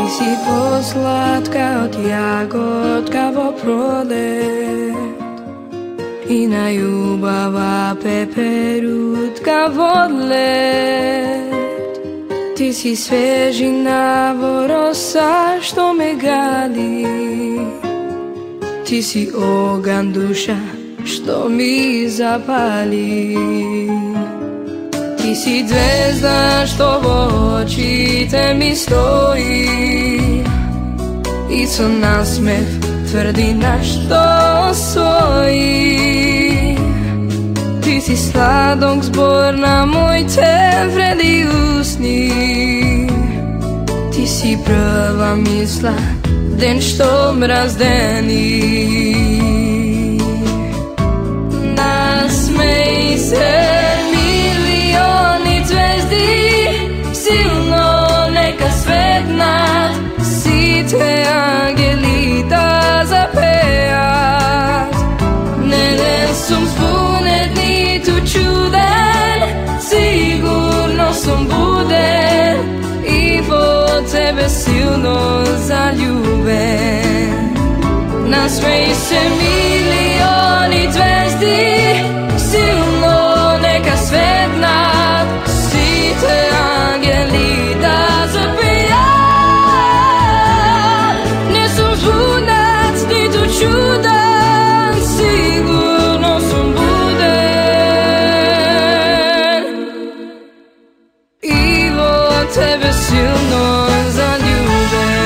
si poslatka od jagotka vo prolet i na ljubava peperutka vodlet. Ti si svežina vorosa što me gali, ti si ogan duša što mi zapali. Ti si zvezda što v očite mi stoji i co nasmeh tvrdi na što svoji. Ti si sladok zbor na moj te vredi usni, ti si prva misla den što m razdeni. Nasmej se milioni zvezdi, silno neka svetnat, si te angelita zapejat. Neden sum zbunet ni tu čuden, sigurno sum buden i po tebe silno zaljuben. Nasmej se milioni zvezdi, silno neka svetnat, si te angelita zapejat. Ne sum zbunac ni tu čudan, sigurno sum buden i po tebe silno zaljuben.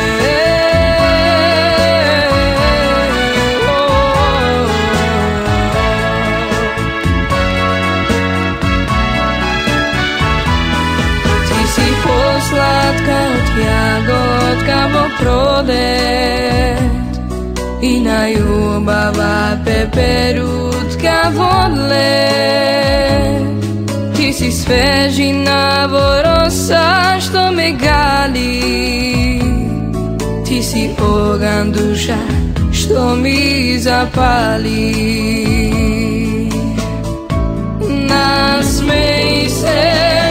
Slatka od jagotka vo prodet i na ljubava peperutka vodlet. Ti si svežina vorosa što me gali, ti si ogan duša što mi zapali. Nasmej se